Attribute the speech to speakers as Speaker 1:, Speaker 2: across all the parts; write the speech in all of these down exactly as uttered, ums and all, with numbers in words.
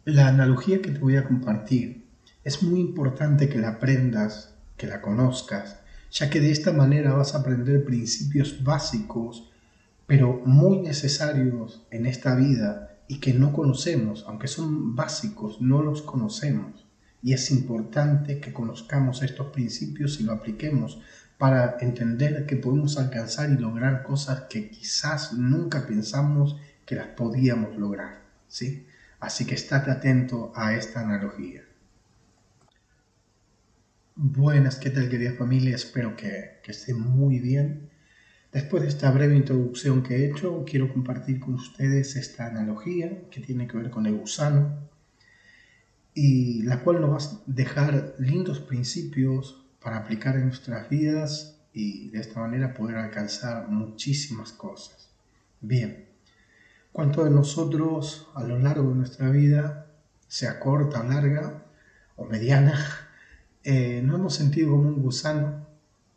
Speaker 1: La analogía que te voy a compartir es muy importante que la aprendas, que la conozcas, ya que de esta manera vas a aprender principios básicos, pero muy necesarios en esta vida y que no conocemos, aunque son básicos, no los conocemos. Y es importante que conozcamos estos principios y lo apliquemos para entender que podemos alcanzar y lograr cosas que quizás nunca pensamos que las podíamos lograr, ¿sí? Así que estate atento a esta analogía. Buenas, ¿qué tal querida familia? Espero que, que estén muy bien. Después de esta breve introducción que he hecho, quiero compartir con ustedes esta analogía que tiene que ver con el gusano y la cual nos va a dejar lindos principios para aplicar en nuestras vidas y de esta manera poder alcanzar muchísimas cosas. Bien, ¿cuántos de nosotros a lo largo de nuestra vida, sea corta o larga o mediana, eh, no hemos sentido como un gusano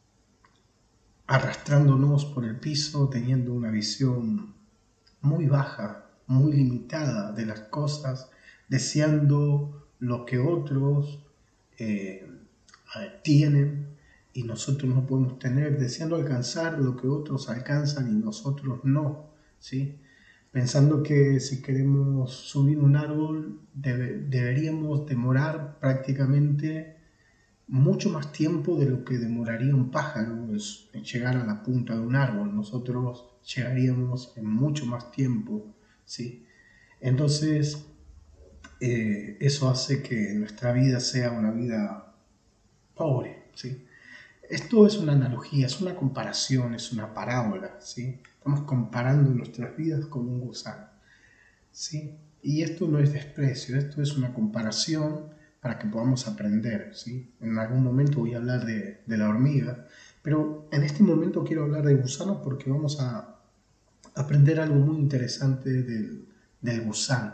Speaker 1: arrastrándonos por el piso, teniendo una visión muy baja, muy limitada de las cosas, deseando lo que otros eh, tienen y nosotros no podemos tener, deseando alcanzar lo que otros alcanzan y nosotros no, ¿sí? Pensando que si queremos subir un árbol debe, deberíamos demorar prácticamente mucho más tiempo de lo que demoraría un pájaro en llegar a la punta de un árbol. Nosotros llegaríamos en mucho más tiempo, ¿sí? Entonces, eh, eso hace que nuestra vida sea una vida pobre, ¿sí? Esto es una analogía, es una comparación, es una parábola, ¿sí? Estamos comparando nuestras vidas con un gusano, ¿sí? Y esto no es desprecio, esto es una comparación para que podamos aprender, ¿sí? En algún momento voy a hablar de, de la hormiga, pero en este momento quiero hablar de gusano porque vamos a aprender algo muy interesante del, del gusano.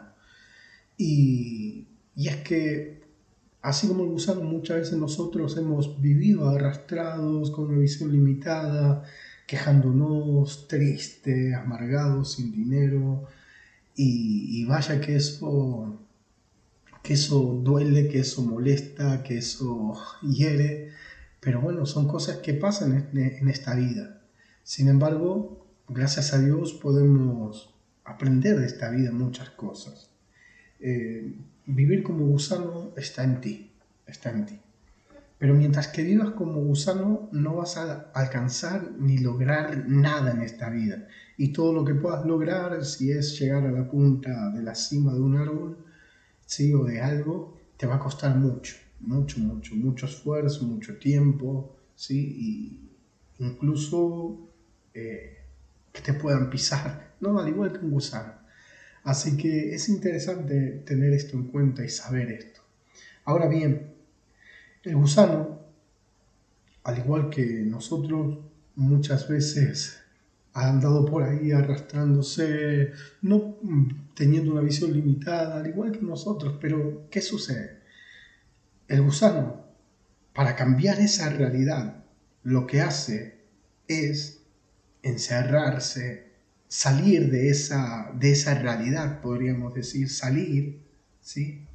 Speaker 1: Y, y es que, así como el gusano, muchas veces nosotros hemos vivido arrastrados con una visión limitada, quejándonos, tristes, amargados, sin dinero, y, y vaya que eso, que eso duele, que eso molesta, que eso hiere, pero bueno, son cosas que pasan en, en esta vida. Sin embargo, gracias a Dios podemos aprender de esta vida muchas cosas. Eh, vivir como gusano está en ti, está en ti. Pero mientras que vivas como gusano no vas a alcanzar ni lograr nada en esta vida. Y todo lo que puedas lograr, si es llegar a la punta de la cima de un árbol, ¿sí? O de algo, te va a costar mucho, mucho, mucho, mucho esfuerzo, mucho tiempo, ¿sí? Y incluso eh, que te puedan pisar, ¿no? Al igual que un gusano. Así que es interesante tener esto en cuenta y saber esto. Ahora bien, el gusano, al igual que nosotros, muchas veces ha andado por ahí arrastrándose, no teniendo una visión limitada, al igual que nosotros, pero ¿qué sucede? El gusano, para cambiar esa realidad, lo que hace es encerrarse, salir de esa, de esa realidad, podríamos decir, salir, ¿sí?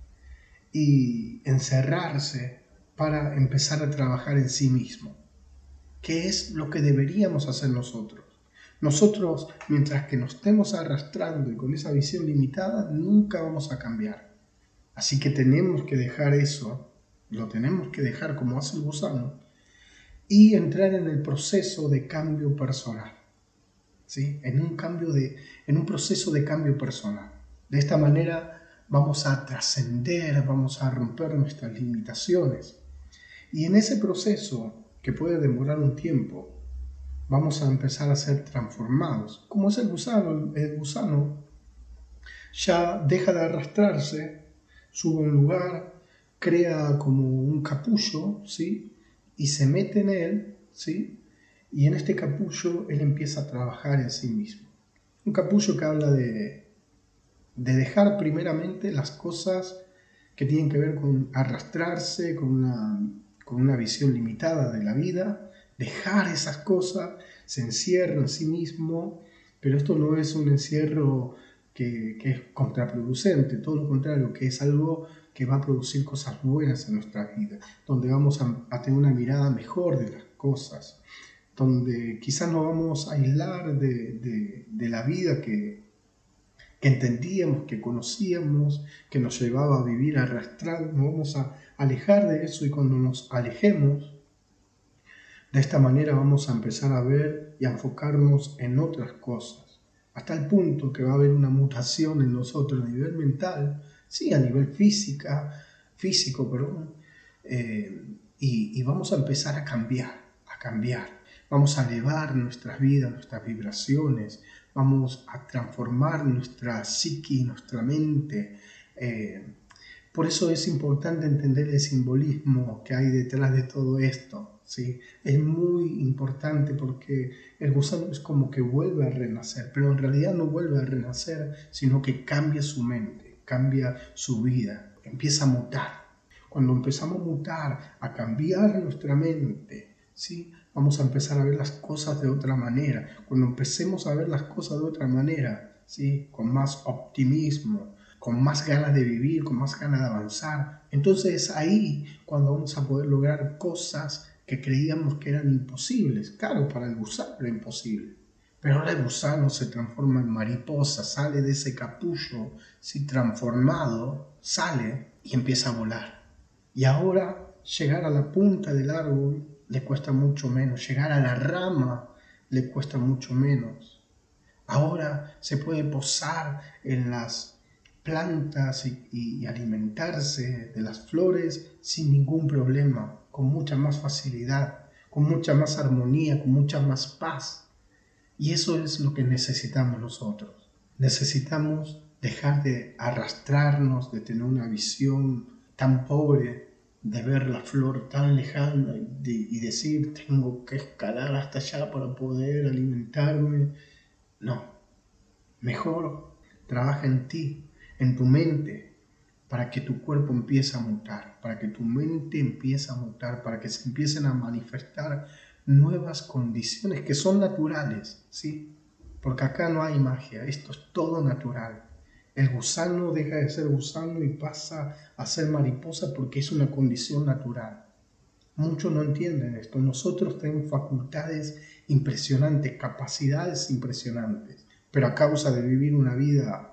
Speaker 1: Y encerrarse para empezar a trabajar en sí mismo. ¿Qué es lo que deberíamos hacer nosotros? Nosotros, mientras que nos estemos arrastrando y con esa visión limitada, nunca vamos a cambiar. Así que tenemos que dejar eso, lo tenemos que dejar como hace el gusano, y entrar en el proceso de cambio personal, ¿sí? En un, cambio de, en un proceso de cambio personal. De esta manera vamos a trascender, vamos a romper nuestras limitaciones. Y en ese proceso, que puede demorar un tiempo, vamos a empezar a ser transformados. Como es el gusano, el gusano ya deja de arrastrarse, sube a un lugar, crea como un capullo, ¿sí? Y se mete en él, ¿sí? Y en este capullo él empieza a trabajar en sí mismo. Un capullo que habla de, de dejar primeramente las cosas que tienen que ver con arrastrarse, con una, con una visión limitada de la vida, dejar esas cosas, se encierra en sí mismo, pero esto no es un encierro que, que es contraproducente, todo lo contrario, que es algo que va a producir cosas buenas en nuestra vida, donde vamos a, a tener una mirada mejor de las cosas, donde quizás nos vamos a aislar de, de, de la vida que, que entendíamos, que conocíamos, que nos llevaba a vivir arrastrados, nos vamos a alejar de eso, y cuando nos alejemos, de esta manera vamos a empezar a ver y a enfocarnos en otras cosas, hasta el punto que va a haber una mutación en nosotros a nivel mental, sí, a nivel física, físico, perdón, eh, y, y vamos a empezar a cambiar, a cambiar. Vamos a elevar nuestras vidas, nuestras vibraciones, vamos a transformar nuestra psique, nuestra mente. Eh, por eso es importante entender el simbolismo que hay detrás de todo esto, ¿sí? Es muy importante porque el gusano es como que vuelve a renacer, pero en realidad no vuelve a renacer, sino que cambia su mente, cambia su vida, empieza a mutar. Cuando empezamos a mutar, a cambiar nuestra mente, ¿sí? Vamos a empezar a ver las cosas de otra manera. Cuando empecemos a ver las cosas de otra manera, ¿sí? Con más optimismo, con más ganas de vivir, con más ganas de avanzar, entonces es ahí cuando vamos a poder lograr cosas que creíamos que eran imposibles. Claro, para el gusano era imposible, pero ahora el gusano se transforma en mariposa, sale de ese capullo, ¿sí? Transformado, sale y empieza a volar. Y ahora llegar a la punta del árbol le cuesta mucho menos, llegar a la rama le cuesta mucho menos. Ahora se puede posar en las plantas y, y alimentarse de las flores sin ningún problema, con mucha más facilidad, con mucha más armonía, con mucha más paz. Y eso es lo que necesitamos nosotros. Necesitamos dejar de arrastrarnos, de tener una visión tan pobre, de ver la flor tan lejana y, de, y decir, tengo que escalar hasta allá para poder alimentarme. No, mejor trabaja en ti, en tu mente, para que tu cuerpo empiece a mutar, para que tu mente empiece a mutar, para que se empiecen a manifestar nuevas condiciones que son naturales, ¿sí? Porque acá no hay magia, esto es todo natural. El gusano deja de ser gusano y pasa a ser mariposa porque es una condición natural. Muchos no entienden esto. Nosotros tenemos facultades impresionantes, capacidades impresionantes, pero a causa de vivir una vida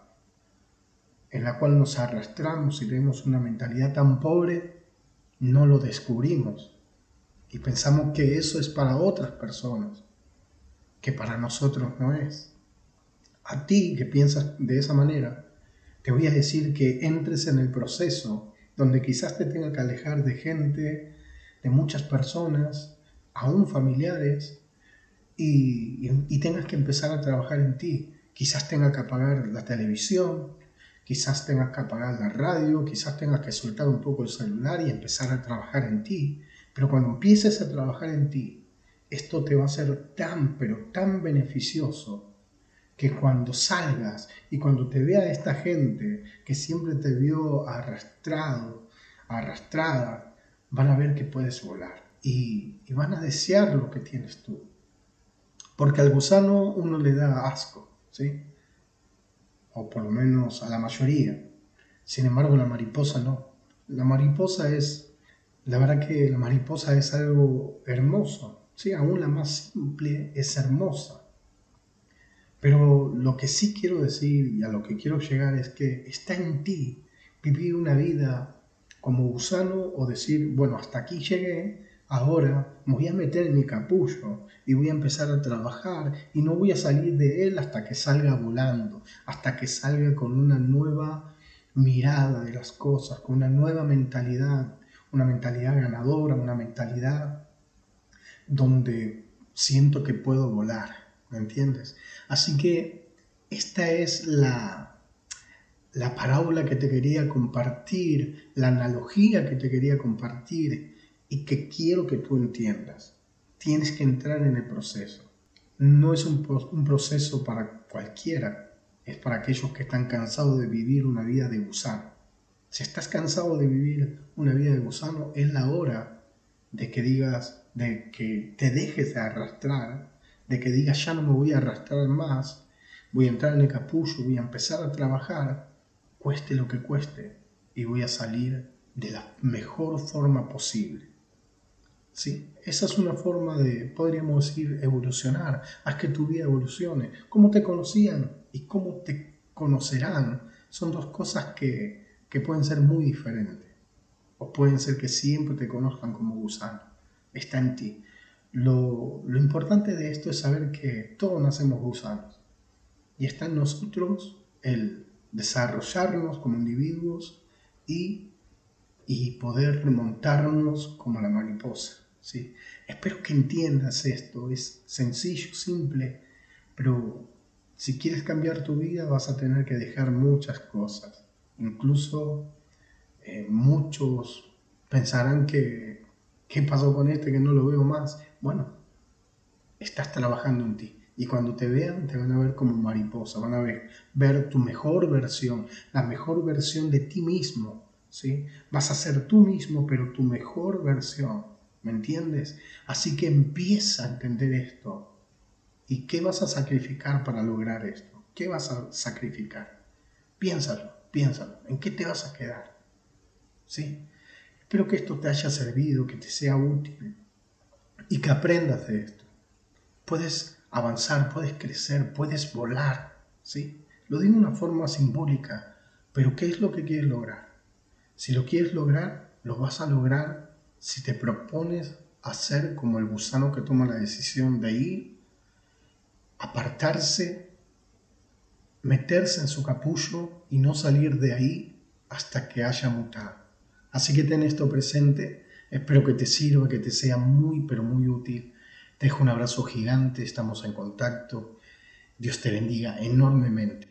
Speaker 1: en la cual nos arrastramos y tenemos una mentalidad tan pobre, no lo descubrimos y pensamos que eso es para otras personas, que para nosotros no es. A ti que piensas de esa manera, te voy a decir que entres en el proceso donde quizás te tenga que alejar de gente, de muchas personas, aún familiares, y, y, y tengas que empezar a trabajar en ti. Quizás tengas que apagar la televisión, quizás tengas que apagar la radio, quizás tengas que soltar un poco el celular y empezar a trabajar en ti. Pero cuando empieces a trabajar en ti, esto te va a ser tan, pero tan beneficioso, que cuando salgas y cuando te vea esta gente que siempre te vio arrastrado, arrastrada, van a ver que puedes volar y, y van a desear lo que tienes tú. Porque al gusano uno le da asco, ¿sí? O por lo menos a la mayoría. Sin embargo, la mariposa no. La mariposa es, la verdad que la mariposa es algo hermoso, ¿sí? Aún la más simple es hermosa. Pero lo que sí quiero decir y a lo que quiero llegar es que está en ti vivir una vida como gusano o decir, bueno, hasta aquí llegué, ahora me voy a meter en mi capullo y voy a empezar a trabajar y no voy a salir de él hasta que salga volando, hasta que salga con una nueva mirada de las cosas, con una nueva mentalidad, una mentalidad ganadora, una mentalidad donde siento que puedo volar, ¿me entiendes? Así que esta es la, la parábola que te quería compartir, la analogía que te quería compartir y que quiero que tú entiendas. Tienes que entrar en el proceso. No es un, un proceso para cualquiera, es para aquellos que están cansados de vivir una vida de gusano. Si estás cansado de vivir una vida de gusano, es la hora de que digas, de que te dejes de arrastrar, de que digas, ya no me voy a arrastrar más, voy a entrar en el capullo, voy a empezar a trabajar, cueste lo que cueste, y voy a salir de la mejor forma posible. ¿Sí? Esa es una forma de, podríamos decir, evolucionar. Haz que tu vida evolucione. Cómo te conocían y cómo te conocerán son dos cosas que, que pueden ser muy diferentes. O pueden ser que siempre te conozcan como gusano. Está en ti. Lo, lo importante de esto es saber que todos nacemos gusanos. Y está en nosotros el desarrollarnos como individuos y, y poder remontarnos como la mariposa. ¿Sí? Espero que entiendas esto. Es sencillo, simple, pero si quieres cambiar tu vida vas a tener que dejar muchas cosas. Incluso eh, muchos pensarán que ¿qué pasó con este que no lo veo más? Bueno, estás trabajando en ti. Y cuando te vean, te van a ver como mariposa, van a ver, ver tu mejor versión, la mejor versión de ti mismo, ¿sí? Vas a ser tú mismo, pero tu mejor versión, ¿me entiendes? Así que empieza a entender esto. ¿Y qué vas a sacrificar para lograr esto? ¿Qué vas a sacrificar? Piénsalo, piénsalo. ¿En qué te vas a quedar? ¿Sí? Espero que esto te haya servido, que te sea útil y que aprendas de esto. Puedes avanzar, puedes crecer, puedes volar, ¿sí? Lo digo de una forma simbólica, pero ¿qué es lo que quieres lograr? Si lo quieres lograr, lo vas a lograr si te propones hacer como el gusano que toma la decisión de ir, apartarse, meterse en su capullo y no salir de ahí hasta que haya mutado. Así que ten esto presente, espero que te sirva, que te sea muy pero muy útil. Te dejo un abrazo gigante, estamos en contacto. Dios te bendiga enormemente.